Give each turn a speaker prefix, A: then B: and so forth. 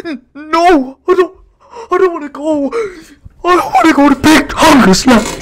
A: No, I don't want to go. I want to go to Big Hunger Slash.